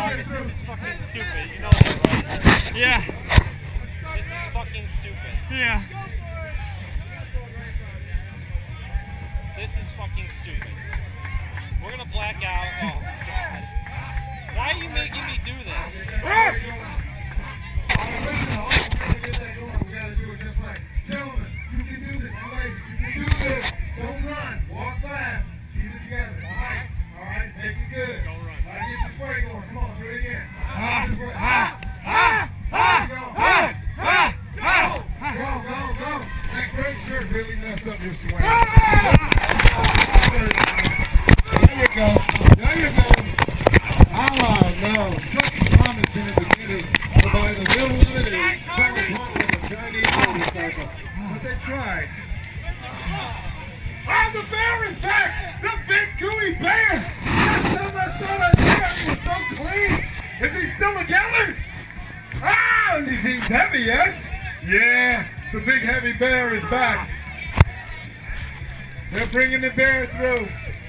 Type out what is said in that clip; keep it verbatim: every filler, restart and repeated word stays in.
fucking, this is fucking stupid. You know that, right? Yeah. This is fucking stupid. Yeah. This is fucking stupid. We're gonna black out. Oh, God. Why are you making me do this? Ah! We gotta do it just like, gentlemen, you can do this. Ladies, you can do this. Don't run. Walk fast. Keep it together. All right? All right? Make it good. Don't run. All right, get the spray going. Come on, do it again. Ah! Ah! Ah! Ah! Go. Ah! Ah! Ah! Go, go, go. That great shirt really messed up your swing. There you go. There you go. Oh, no. Such promise in the beginning. But by the middle of it, it's coming home with a Chinese motorcycle. But they tried. Oh, the bear is back! The big gooey bear! Last time I saw that bear, he was so clean. Is he still together? Ah, and he seems heavy, yes? Yeah, the big heavy bear is back. They're bringing the bear through.